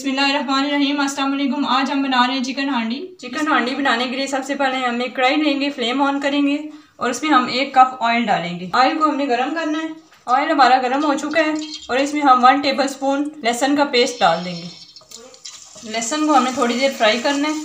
बिस्मिल्लाहिर्रहमानिर्रहीम। अस्सलाम वालेकुम। आज हम बना रहे हैं चिकन हांडी। चिकन हांडी बनाने के लिए सबसे पहले हम एक कढ़ाई लेंगे, फ्लेम ऑन करेंगे और उसमें हम 1 कप ऑयल डालेंगे। ऑयल को हमने गर्म करना है। ऑयल हमारा गर्म हो चुका है और इसमें हम 1 टेबलस्पून लहसुन का पेस्ट डाल देंगे। लहसुन को हमने थोड़ी देर फ्राई करना है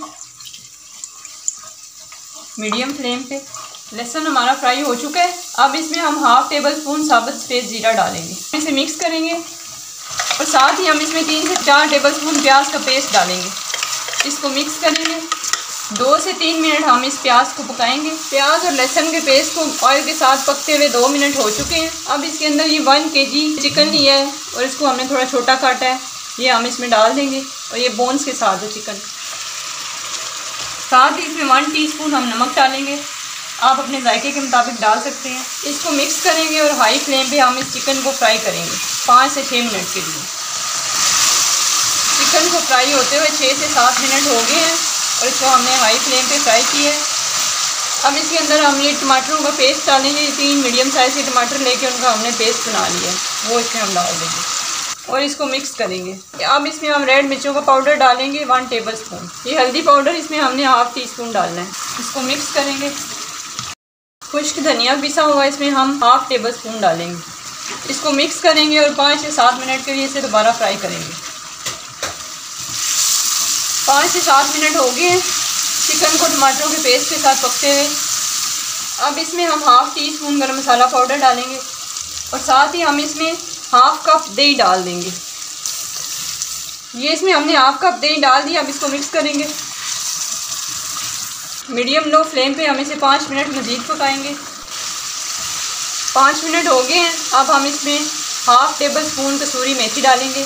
मीडियम फ्लेम पे। लहसुन हमारा फ्राई हो चुका है। अब इसमें हम 1/2 टेबलस्पून साबुत सफ़ेद जीरा डालेंगे। इसे मिक्स करेंगे और साथ ही हम इसमें 3 से 4 टेबलस्पून प्याज का पेस्ट डालेंगे। इसको मिक्स करेंगे। 2 से 3 मिनट हम इस प्याज को पकाएंगे। प्याज और लहसुन के पेस्ट को ऑयल के साथ पकते हुए 2 मिनट हो चुके हैं। अब इसके अंदर ये 1 kg चिकन लिया है और इसको हमने थोड़ा छोटा काटा है, ये हम इसमें डाल देंगे और ये बोन्स के साथ है चिकन। साथ ही इसमें 1 टीस्पून हम नमक डालेंगे, आप अपने जायके के मुताबिक डाल सकते हैं। इसको मिक्स करेंगे और हाई फ्लेम पे हम इस चिकन को फ्राई करेंगे 5 से 6 मिनट के लिए। चिकन को फ्राई होते हुए 6 से 7 मिनट हो गए हैं और इसको हमने हाई फ्लेम पे फ्राई किया है। अब इसके अंदर हम ये टमाटरों का पेस्ट डालेंगे। 3 मीडियम साइज़ के टमाटर लेके उनका हमने पेस्ट बना लिया है, वो इसमें हम डाल देंगे और इसको मिक्स करेंगे। अब इसमें हम रेड मिर्चों का पाउडर डालेंगे 1 टेबलस्पून। ये हल्दी पाउडर इसमें हमने 1/2 टीस्पून डालना है। इसको मिक्स करेंगे। खुश्क धनिया पिसा हुआ इसमें हम 1/2 टेबलस्पून डालेंगे। इसको मिक्स करेंगे और 5 से 7 मिनट के लिए इसे दोबारा फ्राई करेंगे। 5 से 7 मिनट हो गए हैं चिकन को टमाटरों के पेस्ट के साथ पकते हुए। अब इसमें हम 1/2 टीस्पून गरम मसाला पाउडर डालेंगे और साथ ही हम इसमें 1/2 कप दही डाल देंगे। ये इसमें हमने 1/2 कप दही डाल दिया। अब इसको मिक्स करेंगे। मीडियम लो फ्लेम पे हम इसे 5 मिनट मज़ीद पकाएंगे। 5 मिनट हो गए हैं। अब हम इसमें 1/2 टेबलस्पून कसूरी मेथी डालेंगे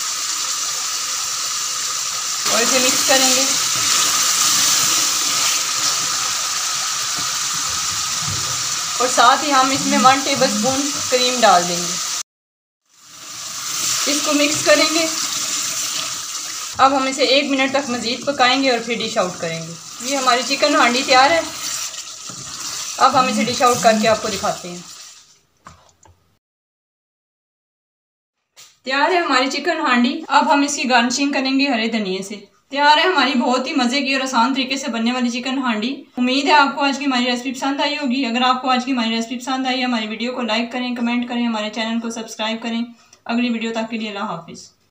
और इसे मिक्स करेंगे। और साथ ही हम इसमें 1 टेबलस्पून क्रीम डाल देंगे। इसको मिक्स करेंगे। अब हम इसे 1 मिनट तक मज़ीद पकाएंगे और फिर डिश आउट करेंगे। ये हमारी चिकन हांडी तैयार है। अब हम इसे डिश आउट करके आपको दिखाते हैं। तैयार है हमारी चिकन हांडी। अब हम इसकी गार्निशिंग करेंगे हरे धनिए से। तैयार है हमारी बहुत ही मज़े की और आसान तरीके से बनने वाली चिकन हांडी। उम्मीद है आपको आज की हमारी रेसिपी पसंद आई होगी। अगर आपको आज की हमारी रेसिपी पसंद आई है, हमारी वीडियो को लाइक करें, कमेंट करें, हमारे चैनल को सब्सक्राइब करें। अगली वीडियो तक के लिए अल्लाह हाफिज़।